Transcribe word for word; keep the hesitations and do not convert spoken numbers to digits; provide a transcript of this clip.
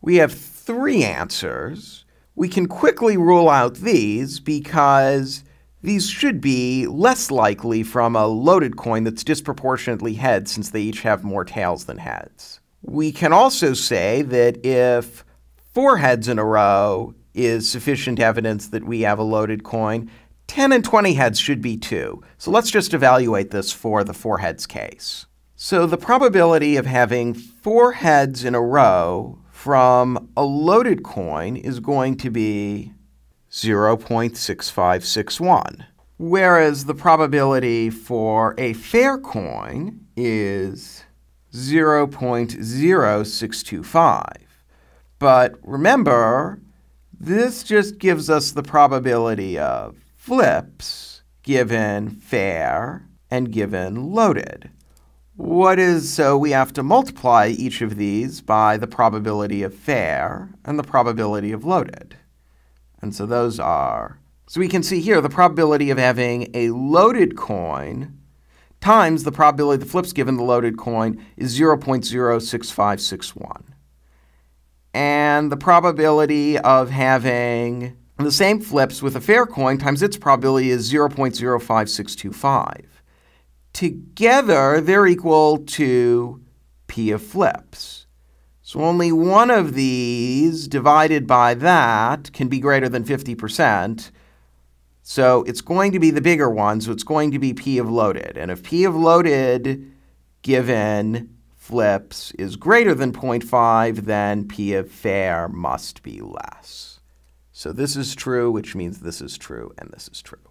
We have three answers. We can quickly rule out these because these should be less likely from a loaded coin that's disproportionately heads, since they each have more tails than heads. We can also say that if four heads in a row is sufficient evidence that we have a loaded coin, ten and twenty heads should be too. So let's just evaluate this for the four heads case. So the probability of having four heads in a row from a loaded coin is going to be zero point six five six one, whereas the probability for a fair coin is zero point zero six two five. But remember, this just gives us the probability of flips given fair and given loaded. What is, so we have to multiply each of these by the probability of fair and the probability of loaded. And so those are, so we can see here the probability of having a loaded coin times the probability of the flips given the loaded coin is zero point zero six five six one. And the probability of having the same flips with a fair coin times its probability is zero point zero five six two five. Together, they're equal to p of flips. So only one of these divided by that can be greater than fifty percent. So it's going to be the bigger one, so it's going to be p of loaded. And if p of loaded given flips is greater than zero point five, then p of fair must be less. So this is true, which means this is true, and this is true.